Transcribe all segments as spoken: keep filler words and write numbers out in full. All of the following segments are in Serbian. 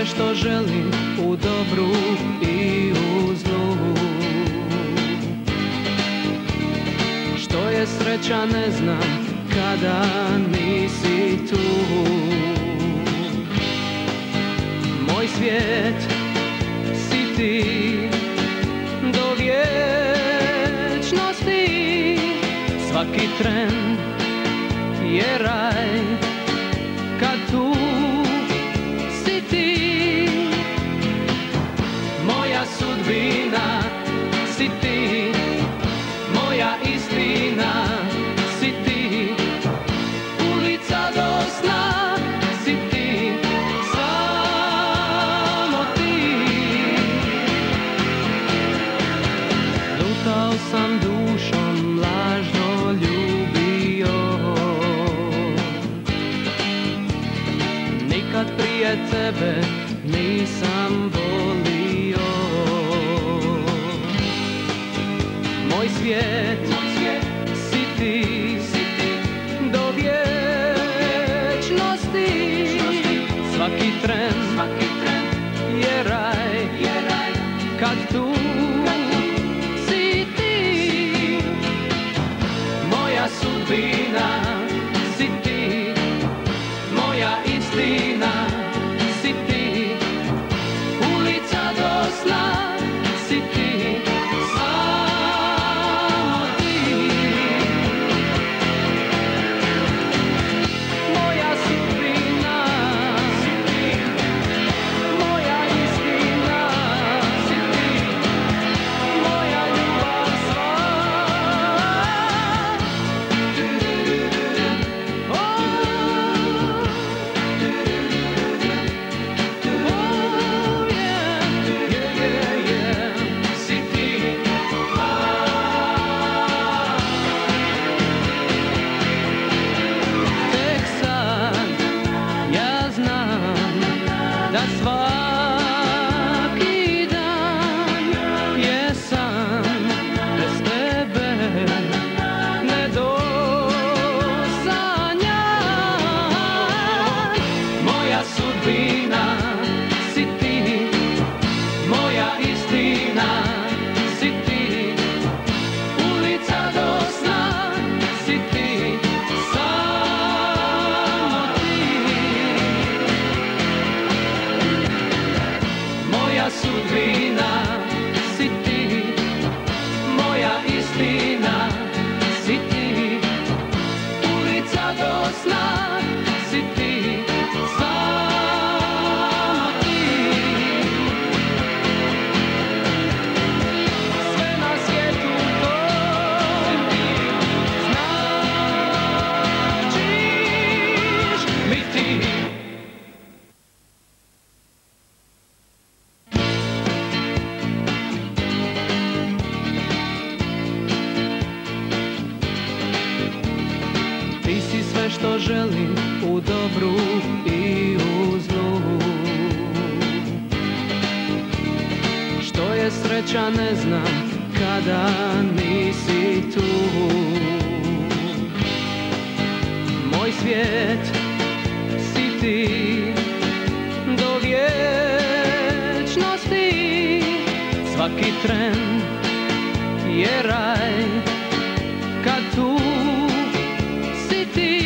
što želim u dobru i u zlu. Što je sreća ne znam kada nisi tu. Moj svijet si ti do vječnosti. Svaki tren je raj kad tu si ti. Moja sudbina si ti, moja istina si ti, ulica do sna si ti, samo ti. Lutao sam dušom, lažno ljubio, nikad prije tebe nisam volio. Moj svijet, moj svijet si ti, si ti do vječnosti. Svaki tren, svaki tren je raj, je raj kad tu si ti. Moja sudbina si ti, moja istina si ti, ulica do sna si ti, samo ti. Moja sudbina si ti, moja istina si ti, moja ljubav sva. Oh, da svaki dan je san, bez tebe nedosanjan. Moja sudbina si ti, moja istina si ti, ulica do sna si ti, samo ti. Moja sudbina si ti, moja istina si ti, ulica do sna si ti, samo ti. Sve na svijetu to si ti, značiš mi ti. Ti si sve što želim u dobru i u zlu. Što je sreća ne znam kada nisi tu. Moj svijet si ti do vječnosti. Svaki tren je raj kad tu si ti.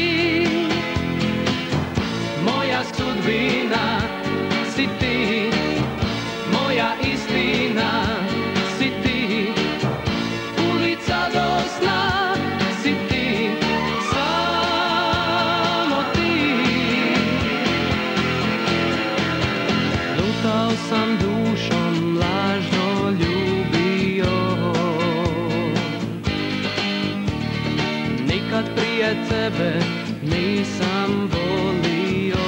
Moja sudbina si ti, moja istina si ti, ulica do sna si ti, samo ti. Lutao sam dušom, lažno ljubio, nikad prije tebe nisam volio.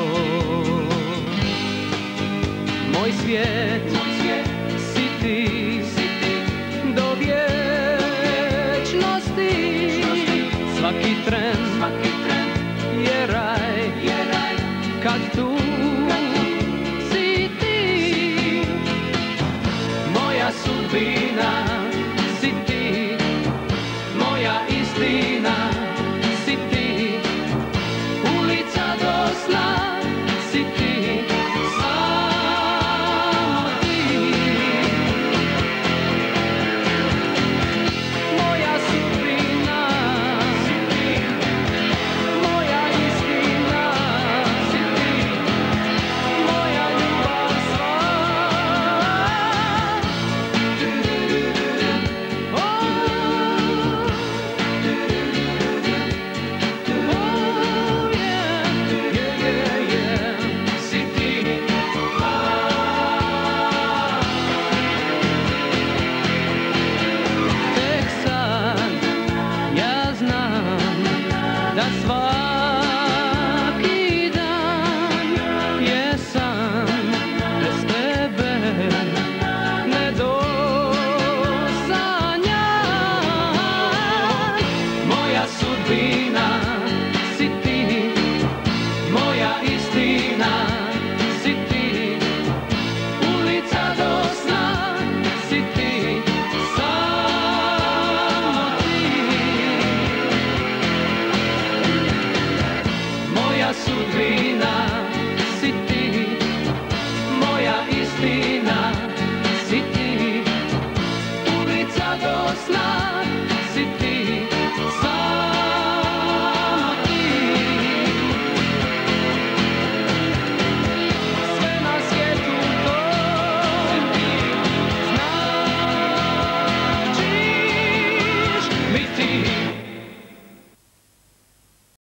Moj svijet, moj svijet si ti, si ti do vječnosti. Svaki tren, svaki tren je raj, je raj kad tu si ti. Moja sudbina